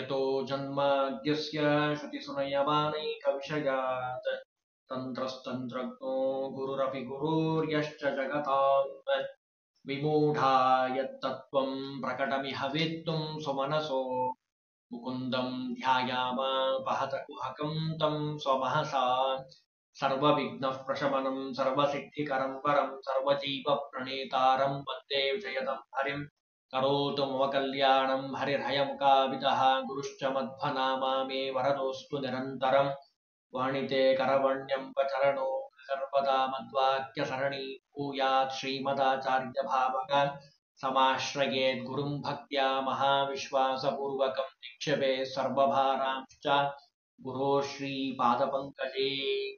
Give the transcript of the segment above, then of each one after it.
यतो जन्माद्यस्य श्रुतिसुनयमानैकविषयात् तन्त्रस्तन्त्रज्ञो गुरुरपि गुरुर्यश्च जगताम् विमूढा यत्तत्त्वं प्रकटमिह वेत्तुं सुमनसो मुकुन्दं ध्यायामापहतकुहकं तं स्वमहसा सर्वविघ्नः प्रशमनं सर्वसिद्धिकरं वरं सर्वजीवप्रणेतारं वन्दे विजयदं हरिं करोतु मम कल्याणं हरिर्हयमुखाविदः गुरुश्च मध्वनामा मे वरदोऽस्तु निरन्तरं वाणिते करवण्यम्बचरणो सर्वदा मद्वाक्यसरणी भूयात् श्रीमदाचार्यभावक समाश्रयेत् गुरुं भक्त्या महाविश्वासपूर्वकं निक्षेपे सर्वभारांश्च गुरो ಶ್ರೀಪಾದಪಂಕಜೇ.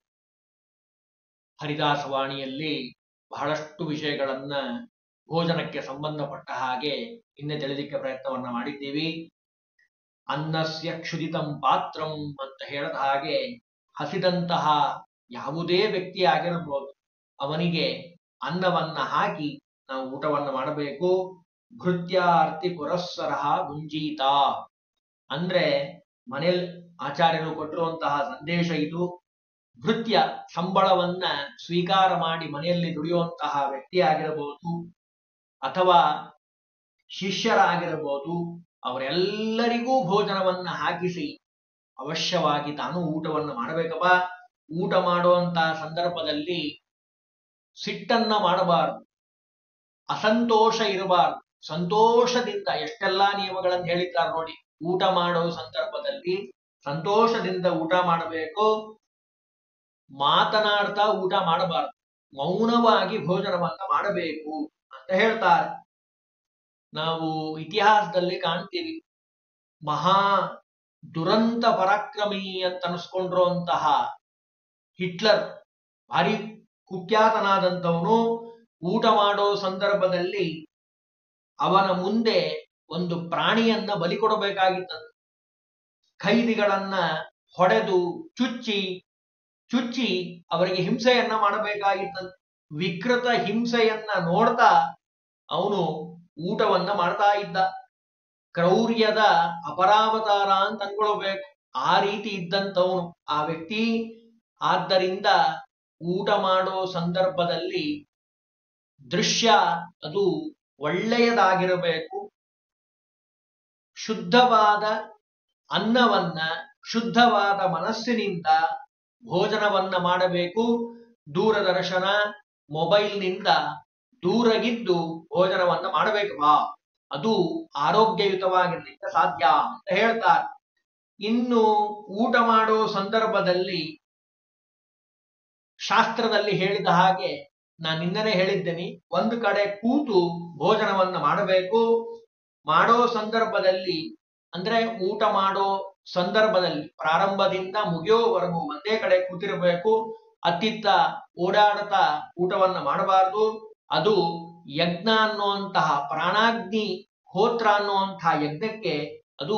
ಹರಿದಾಸವಾಣಿಯಲ್ಲಿ ಬಹಳಷ್ಟು ವಿಷಯಗಳನ್ನ ಭೋಜನಕ್ಕೆ ಸಂಬಂಧಪಟ್ಟ ಹಾಗೆ ಇನ್ನೇ ತಿಳಿಲಿಕ್ಕೆ ಪ್ರಯತ್ನವನ್ನ ಮಾಡಿದ್ದೀವಿ. ಅನ್ನಸ್ಯ ಕ್ಷುದಿತಂ ಪಾತ್ರಂ ಅಂತ ಹೇಳಿದ ಹಾಗೆ ಹಸಿದಂತಹ ಯಾವುದೇ ವ್ಯಕ್ತಿ ಆಗಿರಬಹುದು, ಅವನಿಗೆ ಅನ್ನವನ್ನ ಹಾಕಿ ನಾವು ಊಟವನ್ನ ಮಾಡಬೇಕು. ಭೃತ್ಯಾರ್ತಿ ಪುರಸ್ಸರ ಗುಂಜೀತ ಅಂದ್ರೆ ಮನೆಯಲ್ಲಿ ಆಚಾರ್ಯರು ಕೊಟ್ಟಿರುವಂತಹ ಸಂದೇಶ ಇದು. ಭೃತ್ಯ ಸಂಬಳವನ್ನ ಸ್ವೀಕಾರ ಮಾಡಿ ಮನೆಯಲ್ಲಿ ದುಡಿಯುವಂತಹ ವ್ಯಕ್ತಿ ಆಗಿರಬಹುದು ಅಥವಾ ಶಿಷ್ಯರಾಗಿರಬಹುದು, ಅವರೆಲ್ಲರಿಗೂ ಭೋಜನವನ್ನ ಹಾಕಿಸಿ ಅವಶ್ಯವಾಗಿ ತಾನು ಊಟವನ್ನು ಮಾಡಬೇಕಪ್ಪ. ಊಟ ಮಾಡುವಂತಹ ಸಂದರ್ಭದಲ್ಲಿ ಸಿಟ್ಟನ್ನ ಮಾಡಬಾರದು, ಅಸಂತೋಷ ಇರಬಾರದು, ಸಂತೋಷದಿಂದ ಎಷ್ಟೆಲ್ಲಾ ನಿಯಮಗಳನ್ನು ಹೇಳಿದ್ದಾರೆ ನೋಡಿ. ಊಟ ಮಾಡೋ ಸಂದರ್ಭದಲ್ಲಿ ಸಂತೋಷದಿಂದ ಊಟ ಮಾಡಬೇಕು, ಮಾತನಾಡ್ತಾ ಊಟ ಮಾಡಬಾರದು, ಮೌನವಾಗಿ ಭೋಜನವನ್ನ ಮಾಡಬೇಕು ಅಂತ ಹೇಳ್ತಾರೆ. ನಾವು ಇತಿಹಾಸದಲ್ಲಿ ಕಾಣ್ತೀವಿ, ಮಹಾ ದುರಂತ ಪರಾಕ್ರಮಿ ಅಂತ ಅನಿಸ್ಕೊಂಡಿರುವಂತಹ ಹಿಟ್ಲರ್, ಭಾರಿ ಕುಖ್ಯಾತನಾದಂಥವನು, ಊಟ ಮಾಡೋ ಸಂದರ್ಭದಲ್ಲಿ ಅವನ ಮುಂದೆ ಒಂದು ಪ್ರಾಣಿಯನ್ನ ಬಲಿ ಕೊಡಬೇಕಾಗಿತ್ತಂತೆ. ಖೈದಿಗಳನ್ನ ಹೊಡೆದು ಚುಚ್ಚಿ ಅವರಿಗೆ ಹಿಂಸೆಯನ್ನ ಮಾಡಬೇಕಾಗಿತ್ತಂತೆ. ವಿಕೃತ ಹಿಂಸೆಯನ್ನ ನೋಡ್ತಾ ಅವನು ಊಟವನ್ನ ಮಾಡ್ತಾ ಇದ್ದ. ಕ್ರೌರ್ಯದ ಅಪರಾವತಾರ ಅಂತ ಅನ್ಕೊಳ್ಬೇಕು, ಆ ರೀತಿ ಇದ್ದಂಥವನು ಆ ವ್ಯಕ್ತಿ. ಆದ್ದರಿಂದ ಊಟ ಮಾಡೋ ಸಂದರ್ಭದಲ್ಲಿ ದೃಶ್ಯ ಅದು ಒಳ್ಳೆಯದಾಗಿರಬೇಕು. ಶುದ್ಧವಾದ ಅನ್ನವನ್ನ ಶುದ್ಧವಾದ ಮನಸ್ಸಿನಿಂದ ಭೋಜನವನ್ನ ಮಾಡಬೇಕು. ದೂರದರ್ಶನ, ಮೊಬೈಲ್ನಿಂದ ದೂರಗಿದ್ದು ಭೋಜನವನ್ನ ಮಾಡಬೇಕವಾ, ಅದು ಆರೋಗ್ಯಯುತವಾಗಿರ್ಲಿಕ್ಕೆ ಸಾಧ್ಯ ಅಂತ ಹೇಳ್ತಾರೆ. ಇನ್ನು ಊಟ ಮಾಡೋ ಸಂದರ್ಭದಲ್ಲಿ ಶಾಸ್ತ್ರದಲ್ಲಿ ಹೇಳಿದ ಹಾಗೆ ನಾನು ನಿನ್ನೆ ಹೇಳಿದ್ದೇನೆ, ಒಂದು ಕಡೆ ಕೂತು ಭೋಜನವನ್ನ ಮಾಡಬೇಕು. ಮಾಡೋ ಸಂದರ್ಭದಲ್ಲಿ ಅಂದ್ರೆ ಊಟ ಮಾಡೋ ಸಂದರ್ಭದಲ್ಲಿ ಪ್ರಾರಂಭದಿಂದ ಮುಗಿಯೋವರೆಗೂ ಒಂದೇ ಕಡೆ ಕೂತಿರಬೇಕು. ಅತ್ತಿತ್ತ ಓಡಾಡ್ತಾ ಊಟವನ್ನ ಮಾಡಬಾರದು. ಅದು ಯಜ್ಞ ಅನ್ನುವಂತಹ ಪ್ರಾಣಾಗ್ನಿ ಹೋತ್ರ ಅನ್ನುವಂತಹ ಯಜ್ಞಕ್ಕೆ ಅದು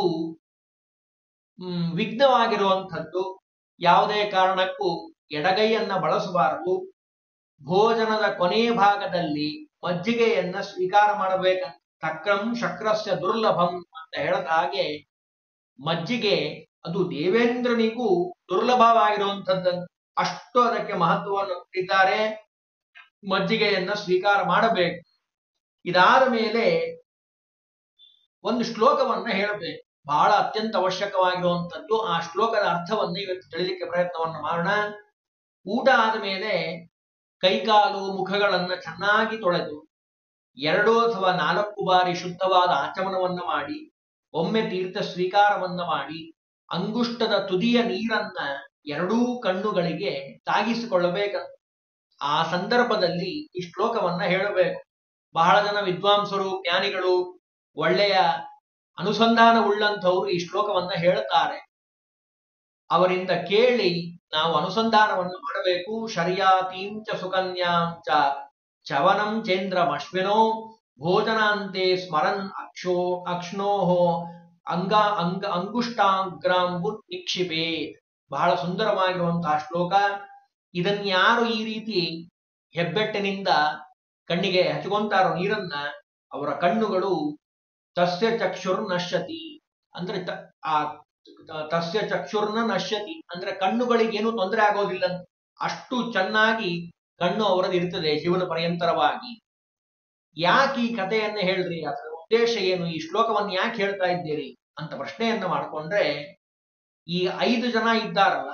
ವಿಘ್ನವಾಗಿರುವಂಥದ್ದು. ಯಾವುದೇ ಕಾರಣಕ್ಕೂ ಎಡಗೈಯನ್ನ ಬಳಸಬಾರದು. ಭೋಜನದ ಕೊನೆಯ ಭಾಗದಲ್ಲಿ ಮಜ್ಜಿಗೆಯನ್ನ ಸ್ವೀಕಾರ ಮಾಡಬೇಕಂತ. ತಕ್ರಂ ಶಕ್ರಸ್ಯ ದುರ್ಲಭಂ ಅಂತ ಹೇಳಿದ ಹಾಗೆ ಮಜ್ಜಿಗೆ ಅದು ದೇವೇಂದ್ರನಿಗೂ ದುರ್ಲಭವಾಗಿರುವಂಥದ್ದು, ಅಷ್ಟು ಅದಕ್ಕೆ ಮಹತ್ವವನ್ನು ಕೊಟ್ಟಿದ್ದಾರೆ. ಮಜ್ಜಿಗೆಯನ್ನ ಸ್ವೀಕಾರ ಮಾಡಬೇಕು. ಇದಾದ ಮೇಲೆ ಒಂದು ಶ್ಲೋಕವನ್ನ ಹೇಳಬೇಕು, ಬಹಳ ಅತ್ಯಂತ ಅವಶ್ಯಕವಾಗಿರುವಂಥದ್ದು. ಆ ಶ್ಲೋಕದ ಅರ್ಥವನ್ನು ಇವತ್ತು ತಿಳಿಲಿಕ್ಕೆ ಪ್ರಯತ್ನವನ್ನು ಮಾಡೋಣ. ಊಟ ಆದ ಮೇಲೆ ಕೈಕಾಲು ಮುಖಗಳನ್ನ ಚೆನ್ನಾಗಿ ತೊಳೆದು 2 ಅಥವಾ 4 ಬಾರಿ ಶುದ್ಧವಾದ ಆಚಮನವನ್ನ ಮಾಡಿ, ಒಮ್ಮೆ ತೀರ್ಥ ಸ್ವೀಕಾರವನ್ನ ಮಾಡಿ, ಅಂಗುಷ್ಟದ ತುದಿಯ ನೀರನ್ನ 2 ಕಣ್ಣುಗಳಿಗೆ ತಾಗಿಸಿಕೊಳ್ಳಬೇಕಂತ. ಆ ಸಂದರ್ಭದಲ್ಲಿ ಈ ಶ್ಲೋಕವನ್ನ ಹೇಳಬೇಕು. ಬಹಳ ಜನ ವಿದ್ವಾಂಸರು, ಜ್ಞಾನಿಗಳು, ಒಳ್ಳೆಯ ಅನುಸಂಧಾನ ಉಳ್ಳಂಥವ್ರು ಈ ಶ್ಲೋಕವನ್ನ ಹೇಳ್ತಾರೆ. ಅವರಿಂದ ಕೇಳಿ ನಾವು ಅನುಸಂಧಾನವನ್ನು ಮಾಡಬೇಕು. ಶರ್ಯಾತೀಂಚ ಸುಕನ್ಯಾಂಚ ಚವನಂ ಚೇಂದ್ರಮಶ್ವಿನೋ ಭೋಜನಾಂತೆ ಸ್ಮರನ್ ಅಕ್ಷ್ಣೋಹೋ ಅಂಗುಷ್ಟಾಗ್ರಾಂಬು ನಿಕ್ಷಿಪೇ. ಬಹಳ ಸುಂದರವಾಗಿರುವಂತಹ ಶ್ಲೋಕ. ಇದನ್ಯಾರು ಈ ರೀತಿ ಹೆಬ್ಬೆಟ್ಟಿನಿಂದ ಕಣ್ಣಿಗೆ ಹಚ್ಕೊಂತಾರೋ ನೀರನ್ನ, ಅವರ ಕಣ್ಣುಗಳು ತಸ್ಯ ಚಕ್ಷುರ್ ನಶ್ಯತಿ ಅಂದ್ರೆ ಆ ತಸ್ಯ ಚಕ್ಷುರ್ನ ನಶ್ಯತಿ ಅಂದ್ರೆ ಕಣ್ಣುಗಳಿಗೇನು ತೊಂದರೆ ಆಗೋದಿಲ್ಲ. ಅಷ್ಟು ಚೆನ್ನಾಗಿ ಕಣ್ಣು ಅವರದ್ದು ಇರ್ತದೆ ಜೀವನ ಪರ್ಯಂತರವಾಗಿ. ಯಾಕೆ ಈ ಕಥೆಯನ್ನ ಹೇಳ್ರಿ, ಅದರ ಉದ್ದೇಶ ಏನು, ಈ ಶ್ಲೋಕವನ್ನು ಯಾಕೆ ಹೇಳ್ತಾ ಇದ್ದೀರಿ ಅಂತ ಪ್ರಶ್ನೆಯನ್ನ ಮಾಡಿಕೊಂಡ್ರೆ, ಈ 5 ಜನ ಇದ್ದಾರಲ್ಲ,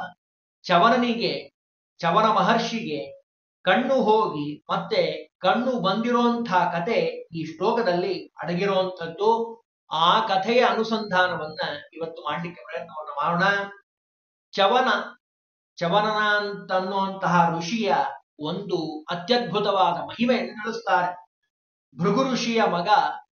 ಚವನ ಮಹರ್ಷಿಗೆ ಕಣ್ಣು ಹೋಗಿ ಮತ್ತೆ ಕಣ್ಣು ಬಂದಿರುವಂತಹ ಕತೆ ಈ ಶ್ಲೋಕದಲ್ಲಿ ಅಡಗಿರುವಂಥದ್ದು. ಆ ಕಥೆಯ ಅನುಸಂಧಾನವನ್ನ ಇವತ್ತು ಮಾಡಲಿಕ್ಕೆ ಪ್ರಯತ್ನವನ್ನು ಮಾಡೋಣ. ಚವನನ ಅಂತನ್ನುವಂತಹ ಋಷಿಯ ಒಂದು ಅತ್ಯದ್ಭುತವಾದ ಮಹಿಮೆಯನ್ನು ತಿಳಿಸ್ತಾರೆ. ಭೃಗು ಋಷಿಯ ಮಗ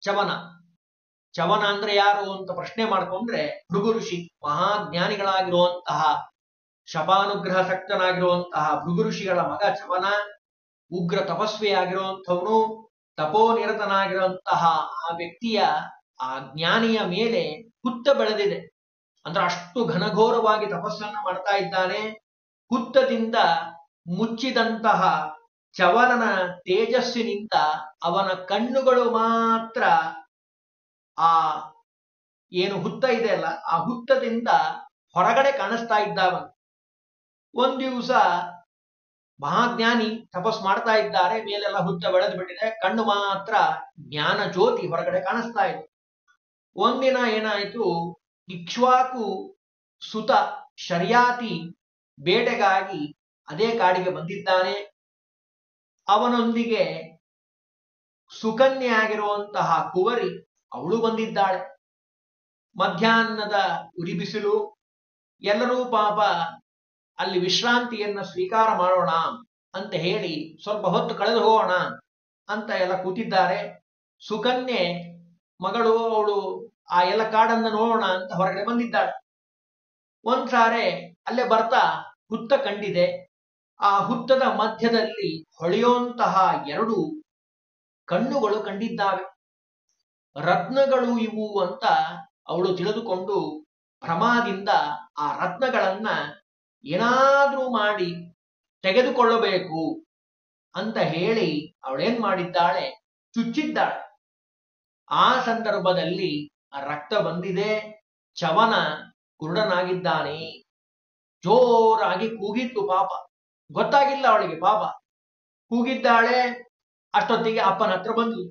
ಚವನ ಅಂದ್ರೆ ಯಾರು ಅಂತ ಪ್ರಶ್ನೆ ಮಾಡಿಕೊಂಡ್ರೆ, ಭೃಗು ಋಷಿ ಮಹಾಜ್ಞಾನಿಗಳಾಗಿರುವಂತಹ ಶಪಾನುಗ್ರಹ ಶಕ್ತನಾಗಿರುವಂತಹ ಭೃಗು ಋಷಿಗಳ ಮಗ ಚವನ, ಉಗ್ರ ತಪಸ್ವಿಯಾಗಿರುವಂಥವನು, ತಪೋನಿರತನಾಗಿರುವಂತಹ ಆ ವ್ಯಕ್ತಿಯ ಆ ಜ್ಞಾನಿಯ ಮೇಲೆ ಹುತ್ತ ಬೆಳೆದಿದೆ. ಅಂದ್ರೆ ಅಷ್ಟು ಘನಘೋರವಾಗಿ ತಪಸ್ಸನ್ನ ಮಾಡ್ತಾ ಇದ್ದಾನೆ. ಹುತ್ತದಿಂದ ಮುಚ್ಚಿದಂತಹ ಚವನನ ತೇಜಸ್ಸಿನಿಂದ ಅವನ ಕಣ್ಣುಗಳು ಮಾತ್ರ ಆ ಏನು ಹುತ್ತ ಇದೆಯಲ್ಲ, ಆ ಹುತ್ತದಿಂದ ಹೊರಗಡೆ ಕಾಣಿಸ್ತಾ ಇದ್ದಾವನು. ಒಂದ್ ದಿವಸ ಮಹಾಜ್ಞಾನಿ ತಪಸ್ ಮಾಡ್ತಾ ಇದ್ದಾರೆ, ಮೇಲೆಲ್ಲ ಹುತ್ತ ಬೆಳೆದು ಬಿಟ್ಟಿದೆ, ಕಣ್ಣು ಮಾತ್ರ ಜ್ಞಾನ ಜ್ಯೋತಿ ಹೊರಗಡೆ ಕಾಣಿಸ್ತಾ ಇದೆ. ಒಂದಿನ ಏನಾಯ್ತು, ಇಕ್ಷ್ವಾಕು ಸುತ ಶರ್ಯಾತಿ ಬೇಟೆಗಾಗಿ ಅದೇ ಕಾಡಿಗೆ ಬಂದಿದ್ದಾನೆ. ಅವನೊಂದಿಗೆ ಸುಕನ್ಯೆ ಆಗಿರುವಂತಹ ಕುವರಿ ಅವಳು ಬಂದಿದ್ದಾಳೆ. ಮಧ್ಯಾಹ್ನದ ಉರಿ ಬಿಸಿಲು, ಎಲ್ಲರೂ ಪಾಪ ಅಲ್ಲಿ ವಿಶ್ರಾಂತಿಯನ್ನ ಸ್ವೀಕಾರ ಮಾಡೋಣ ಅಂತ ಹೇಳಿ ಸ್ವಲ್ಪ ಹೊತ್ತು ಕಳೆದು ಹೋಗೋಣ ಅಂತ ಎಲ್ಲ ಕೂತಿದ್ದಾರೆ. ಸುಕನ್ಯೆ ಮಗಳು ಅವಳು ಆ ಎಲ್ಲ ಕಾಡನ್ನ ನೋಡೋಣ ಅಂತ ಹೊರಗಡೆ ಬಂದಿದ್ದಾಳೆ. ಒಂದ್ಸಾರೆ ಅಲ್ಲೇ ಬರ್ತಾ ಹುತ್ತ ಕಂಡಿದೆ. ಆ ಹುತ್ತದ ಮಧ್ಯದಲ್ಲಿ ಹೊಳೆಯುವಂತಹ 2 ಕಣ್ಣುಗಳು ಕಂಡಿದ್ದಾವೆ. ರತ್ನಗಳು ಇವು ಅಂತ ಅವಳು ತಿಳಿದುಕೊಂಡು ಭ್ರಮಾದಿಂದ ಆ ರತ್ನಗಳನ್ನ ಏನಾದ್ರೂ ಮಾಡಿ ತೆಗೆದುಕೊಳ್ಳಬೇಕು ಅಂತ ಹೇಳಿ ಅವಳೇನ್ ಮಾಡಿದ್ದಾಳೆ, ಚುಚ್ಚಿದ್ದಾಳೆ. ಆ ಸಂದರ್ಭದಲ್ಲಿ ರಕ್ತ ಬಂದಿದೆ. ಚವನ ಕುರುಡನಾಗಿದ್ದಾನೆ. ಜೋರಾಗಿ ಕೂಗಿತ್ತು. ಪಾಪ ಗೊತ್ತಾಗಿಲ್ಲ ಅವಳಿಗೆ, ಪಾಪ ಕೂಗಿದ್ದಾಳೆ. ಅಷ್ಟೊತ್ತಿಗೆ ಅಪ್ಪನ ಹತ್ರ ಬಂದ್ಲು.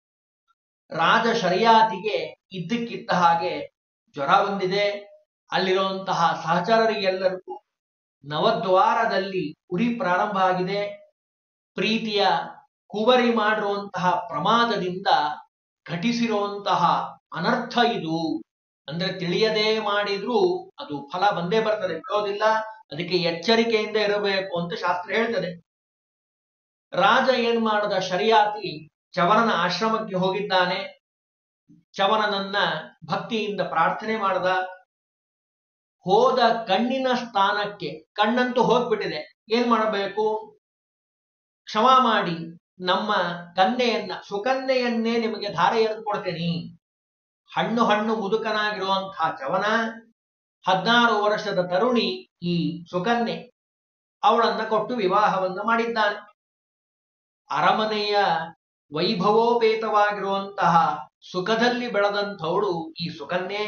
ರಾಜ ಶರ್ಯಾತಿಗೆ ಇದ್ದಕ್ಕಿದ್ದ ಹಾಗೆ ಜ್ವರ ಬಂದಿದೆ. ಅಲ್ಲಿರುವಂತಹ ಸಹಚರರಿಗೆಲ್ಲರಿಗೂ ನವದ್ವಾರದಲ್ಲಿ ಉರಿ ಪ್ರಾರಂಭ ಆಗಿದೆ. ಪ್ರೀತಿಯ ಕುವರಿ ಮಾಡಿರುವಂತಹ ಪ್ರಮಾದದಿಂದ ಘಟಿಸಿರುವಂತಹ ಅನರ್ಥ ಇದು. ಅಂದ್ರೆ ತಿಳಿಯದೇ ಮಾಡಿದ್ರೂ ಅದು ಫಲ ಬಂದೇ ಬರ್ತದೆ, ಬಿಡೋದಿಲ್ಲ. ಅದಕ್ಕೆ ಎಚ್ಚರಿಕೆಯಿಂದ ಇರಬೇಕು ಅಂತ ಶಾಸ್ತ್ರ ಹೇಳ್ತದೆ. ರಾಜ ಏನ್ ಮಾಡದ, ಶರ್ಯಾತಿ ಚವನನ ಆಶ್ರಮಕ್ಕೆ ಹೋಗಿದ್ದಾನೆ. ಚವನನನ್ನ ಭಕ್ತಿಯಿಂದ ಪ್ರಾರ್ಥನೆ ಮಾಡದ. ಹೋದ ಕಣ್ಣಿನ ಸ್ಥಾನಕ್ಕೆ, ಕಣ್ಣಂತೂ ಹೋಗ್ಬಿಟ್ಟಿದೆ, ಏನ್ ಮಾಡಬೇಕು, ಕ್ಷಮಾ ಮಾಡಿ ನಮ್ಮ ಕನ್ಯೆಯನ್ನ, ಸುಕನ್ಯೆಯನ್ನೇ ನಿಮಗೆ ಧಾರೆ ಎರೆದು ಕೊಡ್ತೇನೆ. ಹಣ್ಣು ಮುದುಕನಾಗಿರುವಂತಹ ಚವನ, 16 ವರ್ಷದ ತರುಣಿ ಈ ಸುಕನ್ಯೆ, ಅವಳನ್ನ ಕೊಟ್ಟು ವಿವಾಹವನ್ನ ಮಾಡಿದ್ದಾನೆ. ಅರಮನೆಯ ವೈಭವೋಪೇತವಾಗಿರುವಂತಹ ಸುಖದಲ್ಲಿ ಬೆಳೆದಂಥವಳು ಈ ಸುಕನ್ಯೆ.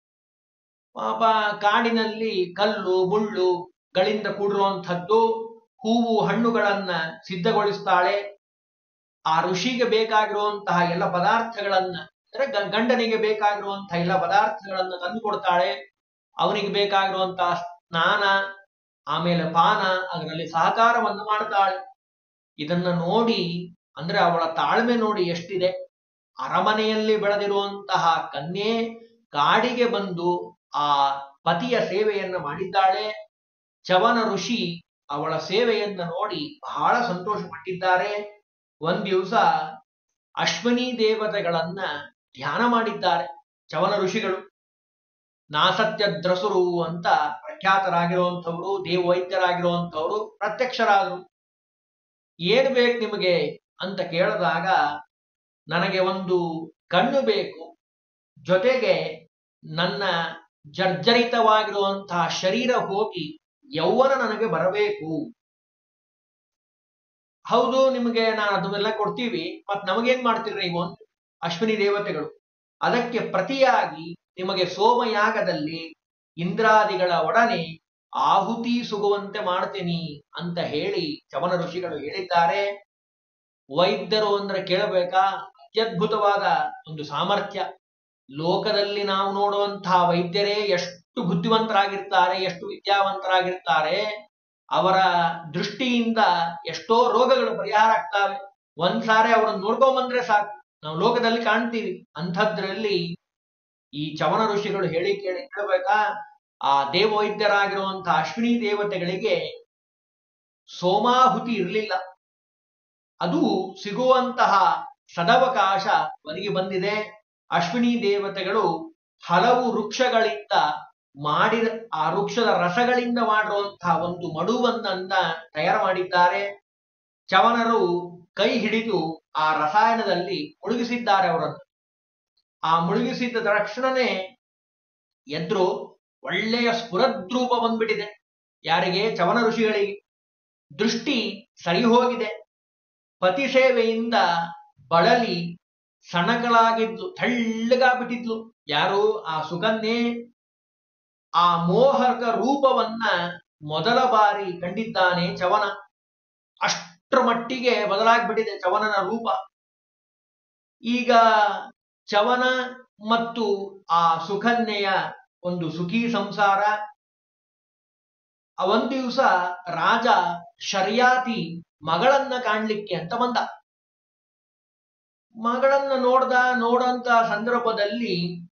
ಪಾಪ ಕಾಡಿನಲ್ಲಿ ಕಲ್ಲು ಮುಳ್ಳುಗಳಿಂದ ಕೂಡಿರುವಂಥದ್ದು. ಹೂವು ಹಣ್ಣುಗಳನ್ನ ಸಿದ್ಧಗೊಳಿಸ್ತಾಳೆ. ಆ ಋಷಿಗೆ ಬೇಕಾಗಿರುವಂತಹ ಎಲ್ಲ ಪದಾರ್ಥಗಳನ್ನ, ಅಂದ್ರೆ ಗಂಡನಿಗೆ ಬೇಕಾಗಿರುವಂತಹ ಎಲ್ಲ ಪದಾರ್ಥಗಳನ್ನ ತಂದು ಕೊಡ್ತಾಳೆ. ಅವನಿಗೆ ಬೇಕಾಗಿರುವಂತಹ ಸ್ನಾನ, ಆಮೇಲೆ ಪಾನ, ಅದರಲ್ಲಿ ಸಹಕಾರವನ್ನು ಮಾಡ್ತಾಳೆ. ಇದನ್ನ ನೋಡಿ, ಅಂದ್ರೆ ಅವಳ ತಾಳ್ಮೆ ನೋಡಿ ಎಷ್ಟಿದೆ. ಅರಮನೆಯಲ್ಲಿ ಬೆಳೆದಿರುವಂತಹ ಕನ್ಯೆ ಕಾಡಿಗೆ ಬಂದು ಆ ಪತಿಯ ಸೇವೆಯನ್ನ ಮಾಡಿದ್ದಾಳೆ. ಚವನ ಋಷಿ ಅವಳ ಸೇವೆಯನ್ನ ನೋಡಿ ಬಹಳ ಸಂತೋಷ ಪಟ್ಟಿದ್ದಾರೆ. ಒಂದ್ ದಿವಸ ಅಶ್ವಿನಿ ದೇವತೆಗಳನ್ನ ಧ್ಯಾನ ಮಾಡಿದ್ದಾರೆ ಚವನ ಋಷಿಗಳು. ನಾಸತ್ಯದ್ರಸುರು ಅಂತ ಪ್ರಖ್ಯಾತರಾಗಿರುವಂಥವ್ರು, ದೇವವೈದ್ಯರಾಗಿರುವಂಥವ್ರು ಪ್ರತ್ಯಕ್ಷರಾದರು. ಏನ್ ಬೇಕು ನಿಮಗೆ ಅಂತ ಕೇಳಿದಾಗ, ನನಗೆ ಒಂದು ಕಣ್ಣು ಬೇಕು, ಜೊತೆಗೆ ನನ್ನ ಜರ್ಜರಿತವಾಗಿರುವಂತಹ ಶರೀರ ಹೋಗಿ ಯೌವನ ನನಗೆ ಬರಬೇಕು. ಹೌದು, ನಿಮಗೆ ನಾನು ಅದನ್ನೆಲ್ಲ ಕೊಡ್ತೀವಿ, ಮತ್ ನಮಗೇನ್ ಮಾಡ್ತೀರಿ ನೀವು? ಅಶ್ವಿನಿ ದೇವತೆಗಳು ಅದಕ್ಕೆ ಪ್ರತಿಯಾಗಿ ನಿಮಗೆ ಸೋಮಯಾಗದಲ್ಲಿ ಇಂದ್ರಾದಿಗಳ ಒಡನೆ ಆಹುತಿ ಸುಗುವಂತೆ ಮಾಡ್ತೀನಿ ಅಂತ ಹೇಳಿ ಚವನ ಋಷಿಗಳು ಹೇಳಿದ್ದಾರೆ. ವೈದ್ಯರು ಅಂದ್ರೆ ಕೇಳಬೇಕಾ? ಅತ್ಯದ್ಭುತವಾದ ಒಂದು ಸಾಮರ್ಥ್ಯ. ಲೋಕದಲ್ಲಿ ನಾವು ನೋಡುವಂತಹ ವೈದ್ಯರೇ ಎಷ್ಟು ಬುದ್ಧಿವಂತರಾಗಿರ್ತಾರೆ, ಎಷ್ಟು ವಿದ್ಯಾವಂತರಾಗಿರ್ತಾರೆ. ಅವರ ದೃಷ್ಟಿಯಿಂದ ಎಷ್ಟೋ ರೋಗಗಳು ಪರಿಹಾರ ಆಗ್ತವೆ. ಒಂದ್ಸಾರಿ ಅವರನ್ನು ನೋಡ್ಕೊಂಬಂದ್ರೆ ಸಾಕು, ನಾವು ಲೋಕದಲ್ಲಿ ಕಾಣ್ತೀವಿ. ಅಂಥದ್ರಲ್ಲಿ ಈ ಚವನ ಋಷಿಗಳು ಹೇಳಿ ಕೇಳಿ ಕೇಳಬೇಕಾ? ಆ ದೇವವೈದ್ಯರಾಗಿರುವಂತಹ ಅಶ್ವಿನಿ ದೇವತೆಗಳಿಗೆ ಸೋಮಾಹುತಿ ಇರಲಿಲ್ಲ. ಅದು ಸಿಗುವಂತಹ ಸದವಕಾಶ ಒದಗಿ ಬಂದಿದೆ. ಅಶ್ವಿನಿ ದೇವತೆಗಳು ಹಲವು ವೃಕ್ಷಗಳಿಂದ ಮಾಡಿದ ಆ ವೃಕ್ಷದ ರಸಗಳಿಂದ ಮಾಡಿರುವಂತಹ ಒಂದು ಮಡುವನ್ನ ತಯಾರು ಮಾಡಿದ್ದಾರೆ. ಚವನರು ಕೈ ಹಿಡಿದು ಆ ರಸಾಯನದಲ್ಲಿ ಮುಳುಗಿಸಿದ್ದಾರೆ ಅವರನ್ನು. ಆ ಮುಳುಗಿಸಿದ ತಕ್ಷಣನೇ ಎದ್ರು ಒಳ್ಳೆಯ ಸ್ಫುರದ್ರೂಪ ಬಂದ್ಬಿಟ್ಟಿದೆ. ಯಾರಿಗೆ? ಚವನ ಋಷಿಗಳಿಗೆ. ದೃಷ್ಟಿ ಸರಿ ಹೋಗಿದೆ. ಪತಿ ಸೇವೆಯಿಂದ ಬಳಲಿ ಸಣಕಲಾಗಿದ್ಲು, ತೆಳ್ಳಗಾಗ್ಬಿಟ್ಟಿದ್ಲು. ಯಾರು? ಆ ಸುಕನ್ಯೆ. ಆ ಮೋಹಕ ರೂಪವನ್ನ ಮೊದಲ ಬಾರಿ ಕಂಡಿದ್ದಾನೆ ಚವನ. ಅಷ್ಟರ ಮಟ್ಟಿಗೆ ಬದಲಾಗ್ಬಿಟ್ಟಿದೆ ಚವನನ ರೂಪ. ಈಗ ಚವನ ಮತ್ತು ಆ ಸುಕನ್ಯೆಯ ಒಂದು ಸುಖಿ ಸಂಸಾರ. ಒಂದ್ ದಿವಸ ರಾಜ ಶರ್ಯಾತಿ ಮಗಳನ್ನ ಕಾಣ್ಲಿಕ್ಕೆ ಅಂತ ಬಂದ. ಮಗಳನ್ನ ನೋಡಂತ ಸಂದರ್ಭದಲ್ಲಿ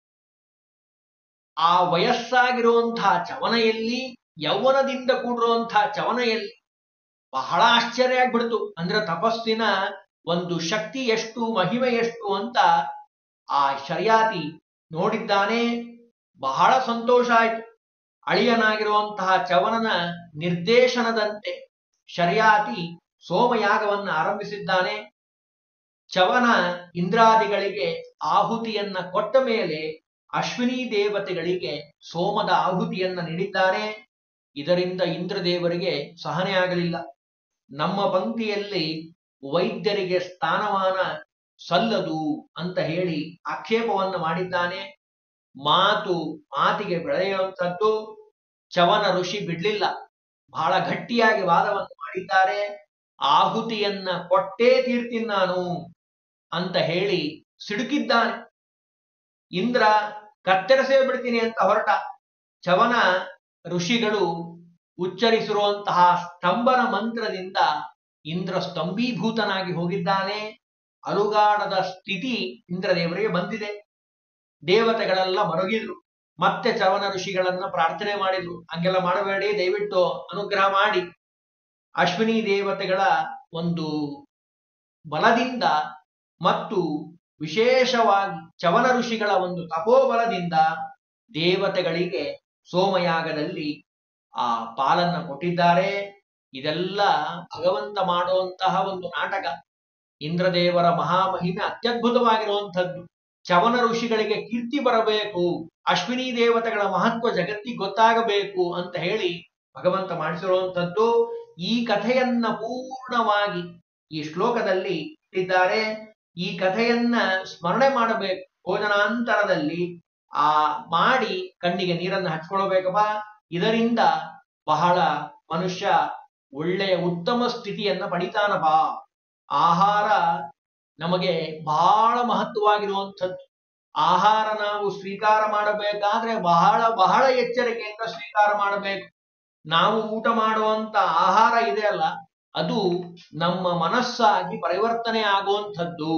ಆ ವಯಸ್ಸಾಗಿರುವಂತಹ ಚವನೆಯಲ್ಲಿ, ಯೌವನದಿಂದ ಕೂಡಿರುವಂತಹ ಚವನೆಯಲ್ಲಿ ಬಹಳ ಆಶ್ಚರ್ಯ ಆಗ್ಬಿಡ್ತು. ಅಂದ್ರೆ ತಪಸ್ಸಿನ ಒಂದು ಶಕ್ತಿ ಎಷ್ಟು, ಮಹಿಮೆ ಎಷ್ಟು ಅಂತ ಆ ಶರ್ಯಾತಿ ನೋಡಿದ್ದಾನೆ. ಬಹಳ ಸಂತೋಷ ಆಯ್ತು. ಅಳಿಯನಾಗಿರುವಂತಹ ಚವನನ ನಿರ್ದೇಶನದಂತೆ ಶರ್ಯಾತಿ ಸೋಮಯಾಗವನ್ನ ಆರಂಭಿಸಿದ್ದಾನೆ. ಚವನ ಇಂದ್ರಾದಿಗಳಿಗೆ ಆಹುತಿಯನ್ನ ಕೊಟ್ಟ ಮೇಲೆ ಅಶ್ವಿನಿ ದೇವತೆಗಳಿಗೆ ಸೋಮದ ಆಹುತಿಯನ್ನ ನೀಡಿದ್ದಾನೆ. ಇದರಿಂದ ಇಂದ್ರದೇವರಿಗೆ ಸಹನೆ ಆಗಲಿಲ್ಲ. ನಮ್ಮ ಪಂಕ್ತಿಯಲ್ಲಿ ವೈದ್ಯರಿಗೆ ಸ್ಥಾನಮಾನ ಸಲ್ಲದು ಅಂತ ಹೇಳಿ ಆಕ್ಷೇಪವನ್ನು ಮಾಡಿದ್ದಾನೆ. ಮಾತಿಗೆ ಬೆಳೆಯುವಂಥದ್ದು. ಚವನ ಋಷಿ ಬಿಡ್ಲಿಲ್ಲ, ಬಹಳ ಗಟ್ಟಿಯಾಗಿ ವಾದವನ್ನು ಮಾಡಿದ್ದಾರೆ. ಆಹುತಿಯನ್ನ ಕೊಟ್ಟೇ ತೀರ್ತೀನಿ ನಾನು ಅಂತ ಹೇಳಿ ಸಿಡುಕಿದ್ದಾನೆ. ಇಂದ್ರ ಕತ್ತರಿಸೇ ಬಿಡ್ತೀನಿ ಅಂತ ಹೊರಟ. ಚವನ ಋಷಿಗಳು ಉಚ್ಚರಿಸಿರುವಂತಹ ಸ್ತಂಭನ ಮಂತ್ರದಿಂದ ಇಂದ್ರ ಸ್ತಂಭೀಭೂತನಾಗಿ ಹೋಗಿದ್ದಾನೆ. ಅಲುಗಾಡದ ಸ್ಥಿತಿ ಇಂದ್ರದೇವರಿಗೆ ಬಂದಿದೆ. ದೇವತೆಗಳೆಲ್ಲ ಮರುಗಿದ್ರು. ಮತ್ತೆ ಚವನ ಋಷಿಗಳನ್ನ ಪ್ರಾರ್ಥನೆ ಮಾಡಿದ್ರು, ಹಂಗೆಲ್ಲ ಮಾಡಬೇಡಿ, ದಯವಿಟ್ಟು ಅನುಗ್ರಹ ಮಾಡಿ. ಅಶ್ವಿನಿ ದೇವತೆಗಳ ಒಂದು ಬಲದಿಂದ ಮತ್ತು ವಿಶೇಷವಾಗಿ ಚವನ ಋಷಿಗಳ ಒಂದು ತಪೋಬಲದಿಂದ ದೇವತೆಗಳಿಗೆ ಸೋಮಯಾಗದಲ್ಲಿ ಆ ಪಾಲನ್ನ ಕೊಟ್ಟಿದ್ದಾರೆ. ಇದೆಲ್ಲ ಭಗವಂತ ಮಾಡುವಂತಹ ಒಂದು ನಾಟಕ. ಇಂದ್ರದೇವರ ಮಹಾಮಹಿಮೆ ಅತ್ಯದ್ಭುತವಾಗಿರುವಂಥದ್ದು. ಚವನ ಋಷಿಗಳಿಗೆ ಕೀರ್ತಿ ಬರಬೇಕು, ಅಶ್ವಿನಿ ದೇವತೆಗಳ ಮಹತ್ವ ಜಗತ್ತಿಗೆ ಗೊತ್ತಾಗಬೇಕು ಅಂತ ಹೇಳಿ ಭಗವಂತ ಮಾಡಿಸಿರುವಂಥದ್ದು. ಈ ಕಥೆಯನ್ನ ಪೂರ್ಣವಾಗಿ ಈ ಶ್ಲೋಕದಲ್ಲಿ ಇಟ್ಟಿದ್ದಾರೆ. ಈ ಕಥೆಯನ್ನ ಸ್ಮರಣೆ ಮಾಡಬೇಕು. ಭೋಜನಾಂತರದಲ್ಲಿ ಮಾಡಿ ಕಣ್ಣಿಗೆ ನೀರನ್ನು ಹಚ್ಕೊಳ್ಬೇಕಪ್ಪ. ಇದರಿಂದ ಬಹಳ ಮನುಷ್ಯ ಒಳ್ಳೆಯ ಉತ್ತಮ ಸ್ಥಿತಿಯನ್ನ ಪಡಿತಾನಪ್ಪ. ಆಹಾರ ನಮಗೆ ಬಹಳ ಮಹತ್ವವಾಗಿರುವಂಥದ್ದು. ಆಹಾರ ನಾವು ಸ್ವೀಕಾರ ಮಾಡಬೇಕಾದ್ರೆ ಬಹಳ ಬಹಳ ಎಚ್ಚರಿಕೆಯಿಂದ ಸ್ವೀಕಾರ ಮಾಡಬೇಕು. ನಾವು ಊಟ ಮಾಡುವಂತ ಆಹಾರ ಇದೆ ಅಲ್ಲ, ಅದು ನಮ್ಮ ಮನಸ್ಸಾಗಿ ಪರಿವರ್ತನೆ ಆಗುವಂಥದ್ದು.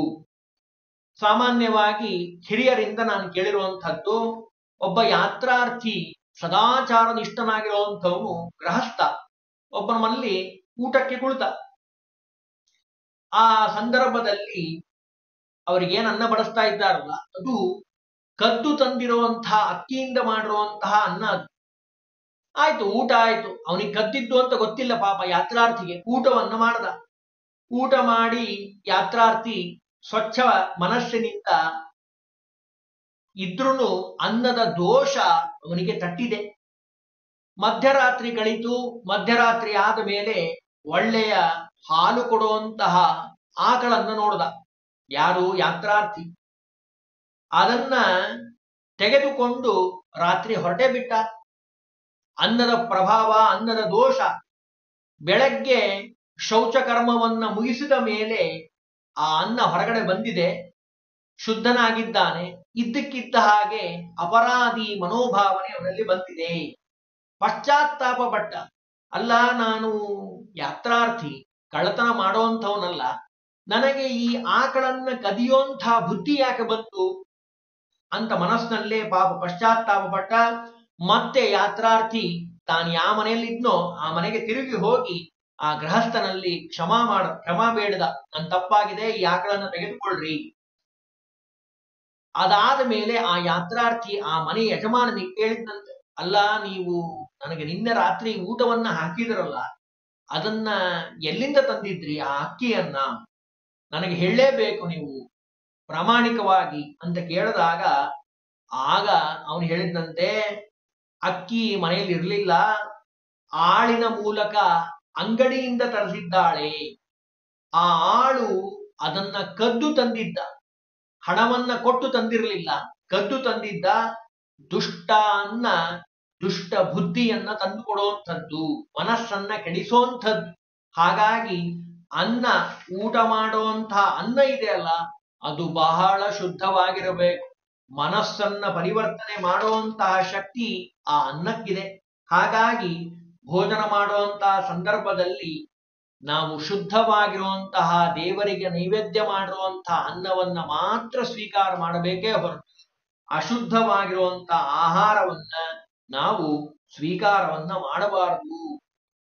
ಸಾಮಾನ್ಯವಾಗಿ ಹಿರಿಯರಿಂದ ನಾನು ಕೇಳಿರುವಂಥದ್ದು, ಒಬ್ಬ ಯಾತ್ರಾರ್ಥಿ ಸದಾಚಾರ ನಿಷ್ಠನಾಗಿರುವಂಥವನು ಗೃಹಸ್ಥ ಒಬ್ಬನ ಮನೆಯಲ್ಲಿ ಊಟಕ್ಕೆ ಕುಳಿತ. ಆ ಸಂದರ್ಭದಲ್ಲಿ ಅವರಿಗೇನು ಅನ್ನ ಬಡಿಸ್ತಾ ಇದ್ದಾರಲ್ಲ, ಅದು ಕದ್ದು ತಂದಿರುವಂತಹ ಅಕ್ಕಿಯಿಂದ ಮಾಡಿರುವಂತಹ ಅನ್ನ. ಅದು ಆಯ್ತು, ಊಟ ಆಯ್ತು. ಅವನಿಗೆ ಕದ್ದಿದ್ದು ಅಂತ ಗೊತ್ತಿಲ್ಲ ಪಾಪ ಯಾತ್ರಾರ್ಥಿಗೆ. ಊಟವನ್ನು ಮಾಡ್ದ. ಊಟ ಮಾಡಿ ಯಾತ್ರಾರ್ಥಿ ಸ್ವಚ್ಛ ಮನಸ್ಸಿನಿಂದ ಇದ್ರೂ ಅನ್ನದ ದೋಷ ಅವನಿಗೆ ತಟ್ಟಿದೆ. ಮಧ್ಯರಾತ್ರಿ ಕಳಿತು. ಮಧ್ಯರಾತ್ರಿ ಆದ ಮೇಲೆ ಒಳ್ಳೆಯ ಹಾಲು ಕೊಡುವಂತಹ ಆಕಳನ್ನು ನೋಡ್ದ. ಯಾರು? ಯಾತ್ರಾರ್ಥಿ. ಅದನ್ನ ತೆಗೆದುಕೊಂಡು ರಾತ್ರಿ ಹೊರಟೇ ಬಿಟ್ಟ. ಅನ್ನದ ಪ್ರಭಾವ, ಅನ್ನದ ದೋಷ. ಬೆಳಗ್ಗೆ ಶೌಚಕರ್ಮವನ್ನ ಮುಗಿಸಿದ ಮೇಲೆ ಆ ಅನ್ನ ಹೊರಗಡೆ ಬಂದಿದೆ, ಶುದ್ಧನಾಗಿದ್ದಾನೆ. ಇದ್ದಕ್ಕಿದ್ದ ಹಾಗೆ ಅಪರಾಧಿ ಮನೋಭಾವನೆ ಅವನಲ್ಲಿ ಬಂದಿದೆ. ಪಶ್ಚಾತ್ತಾಪ ಪಟ್ಟ. ಅಲ್ಲ, ನಾನು ಯಾತ್ರಾರ್ಥಿ, ಕಳ್ಳತನ ಮಾಡೋಂಥವನಲ್ಲ, ನನಗೆ ಈ ಆಕಳನ್ನ ಕದಿಯೋಂಥ ಬುದ್ಧಿ ಯಾಕೆ ಬಂತು ಅಂತ ಮನಸ್ಸಿನಲ್ಲೇ ಪಾಪ ಪಶ್ಚಾತ್ತಾಪ ಪಟ್ಟ. ಮತ್ತೆ ಯಾತ್ರಾರ್ಥಿ ತಾನು ಯಾವ ಮನೆಯಲ್ಲಿದ್ನೋ ಆ ಮನೆಗೆ ತಿರುಗಿ ಹೋಗಿ ಆ ಗೃಹಸ್ಥನಲ್ಲಿ ಕ್ಷಮಾ ಬೇಡದ, ನನ್ನ ತಪ್ಪಾಗಿದೆ, ಈ ಆಕಳನ್ನ ತೆಗೆದುಕೊಳ್ಳ್ರಿ. ಅದಾದ ಮೇಲೆ ಆ ಯಾತ್ರಾರ್ಥಿ ಆ ಮನೆ ಯಜಮಾನನಿಗೆ ಕೇಳಿದಂತೆ, ಅಲ್ಲ, ನೀವು ನನಗೆ ನಿನ್ನೆ ರಾತ್ರಿ ಊಟವನ್ನ ಹಾಕಿದ್ರಲ್ಲ, ಅದನ್ನ ಎಲ್ಲಿಂದ ತಂದಿದ್ರಿ? ಆ ಅಕ್ಕಿಯನ್ನ ನನಗೆ ಹೇಳಲೇಬೇಕು ನೀವು ಪ್ರಾಮಾಣಿಕವಾಗಿ ಅಂತ ಕೇಳಿದಾಗ, ಆಗ ಅವನು ಹೇಳಿದಂತೆ, ಅಕ್ಕಿ ಮನೆಯಲ್ಲಿ ಇರಲಿಲ್ಲ, ಆಳಿನ ಮೂಲಕ ಅಂಗಡಿಯಿಂದ ತರಿಸಿದ್ದಾಳೆ. ಆ ಆಳು ಅದನ್ನ ಕದ್ದು ತಂದಿದ್ದ, ಹಣವನ್ನ ಕೊಟ್ಟು ತಂದಿರಲಿಲ್ಲ, ಕದ್ದು ತಂದಿದ್ದ. ದುಷ್ಟ ಬುದ್ಧಿಯನ್ನ ತಂದು ಕೊಡುವಂಥದ್ದು, ಮನಸ್ಸನ್ನ ಕೆಡಿಸೋಂಥದ್ದು. ಹಾಗಾಗಿ ಅನ್ನ, ಊಟ ಮಾಡುವಂತಹ ಅನ್ನ ಇದೆಯಲ್ಲ, ಅದು ಬಹಳ ಶುದ್ಧವಾಗಿರಬೇಕು. ಮನಸ್ಸನ್ನ ಪರಿವರ್ತನೆ ಮಾಡುವಂತಹ ಶಕ್ತಿ ಆ ಅನ್ನಕ್ಕಿದೆ. ಹಾಗಾಗಿ ಭೋಜನ ಮಾಡುವಂತಹ ಸಂದರ್ಭದಲ್ಲಿ ನಾವು ಶುದ್ಧವಾಗಿರುವಂತಹ ದೇವರಿಗೆ ನೈವೇದ್ಯ ಮಾಡಿರುವಂತಹ ಅನ್ನವನ್ನ ಮಾತ್ರ ಸ್ವೀಕಾರ ಮಾಡಬೇಕೇ ಹೊರತು ಅಶುದ್ಧವಾಗಿರುವಂತಹ ಆಹಾರವನ್ನ ನಾವು ಸ್ವೀಕಾರವನ್ನ ಮಾಡಬಾರದು